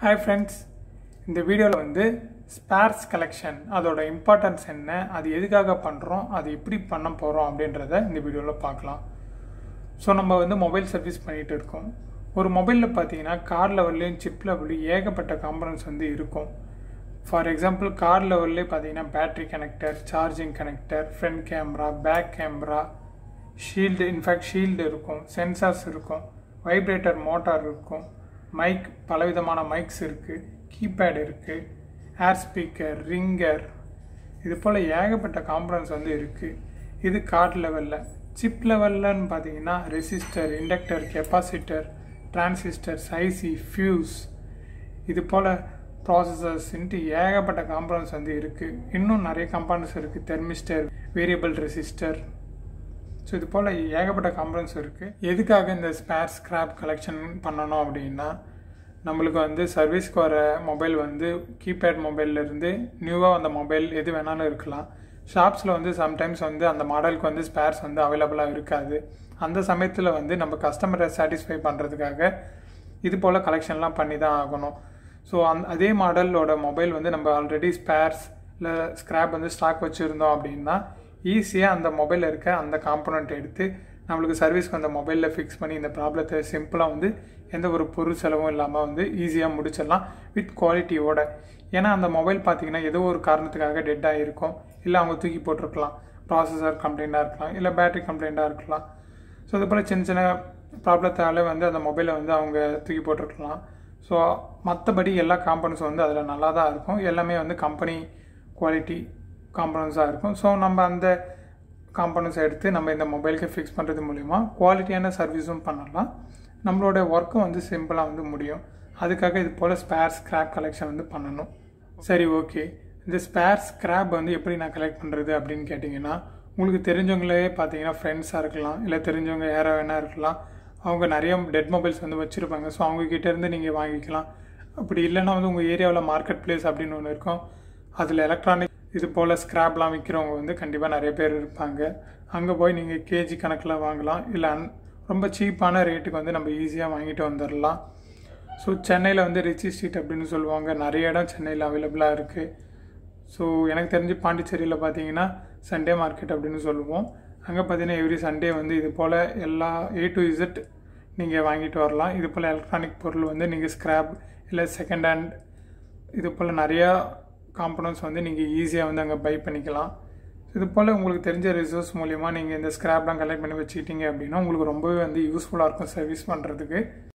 Hi friends, இந்த வீடியோவில் வந்து ஸ்பேர்ஸ் கலெக்ஷன் அதோட இம்பார்ட்டன்ஸ் என்ன, அது எதுக்காக பண்ணுறோம், அது எப்படி பண்ண போகிறோம் அப்படின்றத இந்த வீடியோவில் பார்க்கலாம். ஸோ நம்ம வந்து மொபைல் சர்வீஸ் பண்ணிகிட்டு இருக்கோம். ஒரு மொபைலில் பார்த்தீங்கன்னா கார் லெவல்லையும் சிப் லெவல்லையும் ஏகப்பட்ட காம்பனன்ட்ஸ் வந்து இருக்கும். ஃபார் எக்ஸாம்பிள் கார் லெவல்லே பார்த்தீங்கன்னா battery connector, charging connector, front camera, back camera, shield, in fact shield இருக்கும், சென்சார்ஸ் இருக்கும், வைப்ரேட்டர் மோட்டார் இருக்கும், மைக், பலவிதமான மைக்ஸ் இருக்குது, கீபேட் இருக்குது, ஏர் ஸ்பீக்கர், ரிங்கர், இது போல் ஏகப்பட்ட காம்பனன்ட்ஸ் வந்து இருக்குது. இது கார்டு லெவலில். சிப் லெவல்லன்னு பார்த்தீங்கன்னா resistor, inductor, capacitor, transistors, IC, fuse, இது போல் ப்ராசஸர்ஸ்ன்ட்டு ஏகப்பட்ட காம்பனன்ட்ஸ் வந்து இருக்குது. இன்னும் நிறைய காம்பனன்ட்ஸ் இருக்குது, தெர்மிஸ்டர், வேரியபிள் ரெசிஸ்டர். ஸோ இது போல் ஏகப்பட்ட காம்பனன்ட்ஸ் இருக்குது. எதுக்காக இந்த ஸ்பேர் ஸ்கிராப் கலெக்ஷன் பண்ணணும் அப்படின்னா, நம்மளுக்கு வந்து சர்வீஸ்க்கு வர மொபைல் வந்து கீபேட் மொபைல்லேருந்து நியூவாக வந்த மொபைல் எது வேணாலும் இருக்கலாம். ஷாப்ஸில் வந்து சம்டைம்ஸ் வந்து அந்த மாடலுக்கு வந்து ஸ்பேர்ஸ் வந்து அவைலபிளாக இருக்காது. அந்த சமயத்தில் வந்து நம்ம கஸ்டமரை சாட்டிஸ்ஃபை பண்ணுறதுக்காக இது போல் கலெக்ஷன்லாம் பண்ணி தான் ஆகணும். ஸோ அதே மாடலோட மொபைல் வந்து நம்ம ஆல்ரெடி ஸ்பேர்ஸ் இல்லை ஸ்கிராப் வந்து ஸ்டாக் வச்சுருந்தோம் அப்படின்னா ஈஸியாக அந்த மொபைலில் இருக்க அந்த காம்பனண்ட் எடுத்து நம்மளுக்கு சர்வீஸ்க்கு அந்த மொபைலில் ஃபிக்ஸ் பண்ணி இந்த ப்ராப்ளத்தை சிம்பிளாக வந்து எந்த ஒரு பொருள் செலவும் இல்லாமல் வந்து ஈஸியாக முடிச்சிடலாம் வித் குவாலிட்டியோட. ஏன்னா அந்த மொபைல் பார்த்திங்கன்னா ஏதோ ஒரு காரணத்துக்காக டெட்டாக இருக்கும், இல்லை அவங்க தூக்கி போட்டிருக்கலாம், ப்ராசஸர் கம்ப்ளைண்ட்டாக இருக்கலாம், இல்லை பேட்டரி கம்ப்ளைண்ட்டாக இருக்கலாம். ஸோ இது போல் சின்ன சின்ன ப்ராப்ளத்தால் வந்து அந்த மொபைலை வந்து அவங்க தூக்கி போட்டிருக்கலாம். ஸோ மற்றபடி எல்லா காம்பனன்ட்ஸும் வந்து அதில் நல்லா தான் இருக்கும். எல்லாமே வந்து கம்பெனி குவாலிட்டி காம்பனன்ட்ஸாக இருக்கும். ஸோ நம்ம அந்த காம்பனன்ட்ஸை எடுத்து நம்ம இந்த மொபைலுக்கு ஃபிக்ஸ் பண்ணுறது மூலிமா குவாலிட்டியான சர்வீஸும் பண்ணலாம், நம்மளோட ஒர்க்கும் வந்து சிம்பிளாக வந்து முடியும். அதுக்காக இது போல் ஸ்பேர் ஸ்கிராப் கலெக்ஷன் வந்து பண்ணணும். சரி, ஓகே. இந்த ஸ்பேர் ஸ்கிராப் வந்து எப்படி நான் கலெக்ட் பண்ணுறது அப்படின்னு கேட்டிங்கன்னா, உங்களுக்கு தெரிஞ்சவங்களே பார்த்தீங்கன்னா ஃப்ரெண்ட்ஸாக இருக்கலாம், இல்லை தெரிஞ்சவங்க யாராக வேணா இருக்கலாம். அவங்க நிறைய டெட் மொபைல்ஸ் வந்து வச்சுருப்பாங்க. ஸோ அவங்கக்கிட்டேருந்து நீங்கள் வாங்கிக்கலாம். அப்படி இல்லைன்னா வந்து உங்கள் ஏரியாவில் மார்க்கெட் பிளேஸ் அப்படின்னு ஒன்று இருக்கும், அதில் எலக்ட்ரானிக் இது போல் ஸ்கிராப்லாம் விற்கிறவங்க வந்து கண்டிப்பாக நிறைய பேர் இருப்பாங்க. அங்கே போய் நீங்கள் கேஜி கணக்கில் வாங்கலாம், இல்லை ரொம்ப சீப்பான ரேட்டுக்கு வந்து நம்ம ஈஸியாக வாங்கிட்டு வந்துடலாம். ஸோ சென்னையில் வந்து ரிச்சி ஸ்ட்ரீட் அப்படின்னு சொல்லுவாங்க, நிறைய இடம் சென்னையில் அவைலபிளாக இருக்குது. ஸோ எனக்கு தெரிஞ்சு பாண்டிச்சேரியில் பார்த்தீங்கன்னா சண்டே மார்க்கெட் அப்படின்னு சொல்லுவோம். அங்கே பார்த்தீங்கன்னா எவ்ரி சண்டே வந்து இது போல் எல்லா A to Z நீங்கள் வாங்கிட்டு வரலாம். இது போல் எலக்ட்ரானிக் பொருள் வந்து நீங்கள் ஸ்கிராப் இல்லை செகண்ட் ஹேண்ட் இது போல் நிறையா காம்பனன்ட்ஸ் வந்து நீங்கள் ஈஸியாக வந்து அங்கே பை பண்ணிக்கலாம். இது போல் உங்களுக்கு தெரிஞ்ச ரிசோர்ஸ் மூலிமா நீங்கள் இந்த ஸ்கிராப்லாம் கலெக்ட் பண்ணி வச்சுக்கிட்டீங்க அப்படின்னா உங்களுக்கு ரொம்பவே வந்து யூஸ்ஃபுல்லாக இருக்கும் சர்வீஸ் பண்ணுறதுக்கு.